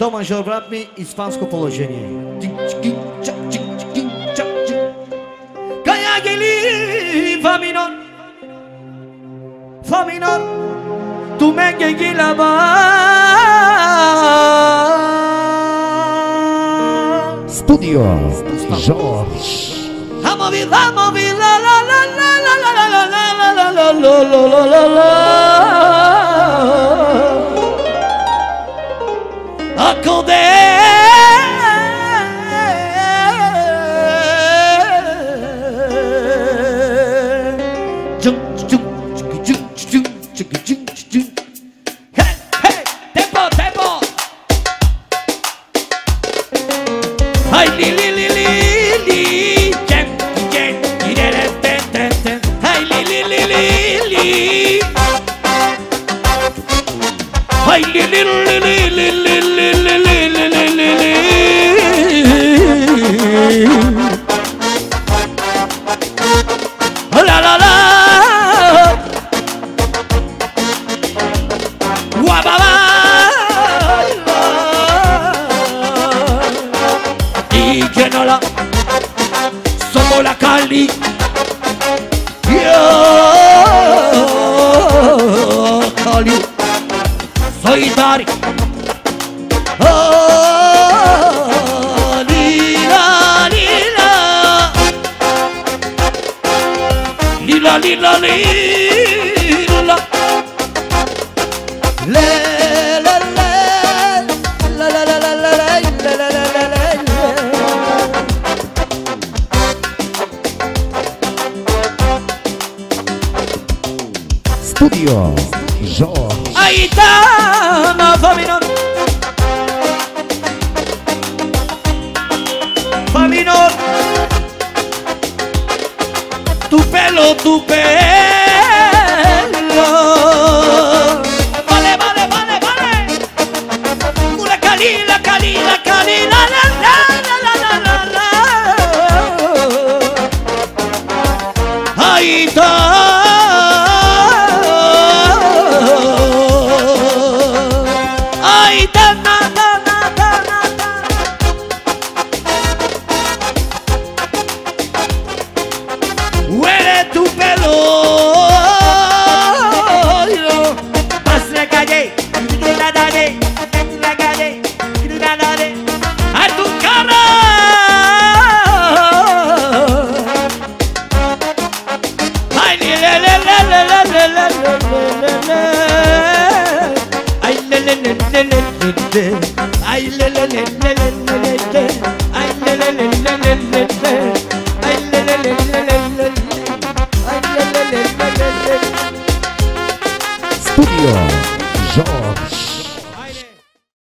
Do major, brat mi, испанско положение. Кая гели, фа минор. Фа минор. Tu me gila ba. Studio Jorge. Vamos la la la la la la la la la la la la la. Acordé. Somos la Cali. Cali. Soy Dari. Lila, lila. Lila, lila, lila. Le, le, le. La, la, la, la, la, la, la, la, la, la. Studio Jorge. Ahí está, no, Faminor. Faminor. Tu pelo, tu pelo. Vale, vale, vale, vale. Una calila, calila, calila, la, la, la, la, la, la. Ahí está. Huele tu pelo, pas la calle, la calle, a tu cara. Ay, le, le, le, le, le, le, le, le, le. Ay, le, le, le, le, le, le. Ay, le, le, le, le, le, le. Ay, le, le, le, le, le, le. Ay, le, le, le, le, le. Studio Jorge.